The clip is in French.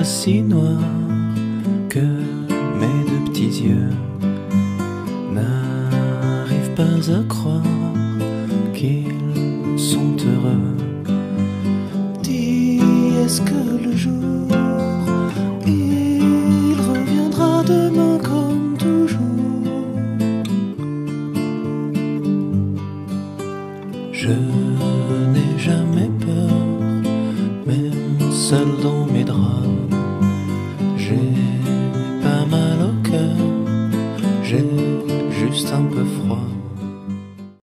si noir que mes deux petits yeux n'arrivent pas à croire qu'ils sont heureux. Dis, est-ce que le jour il reviendra demain comme toujours? Je n'ai jamais peur, même seul dans mes draps.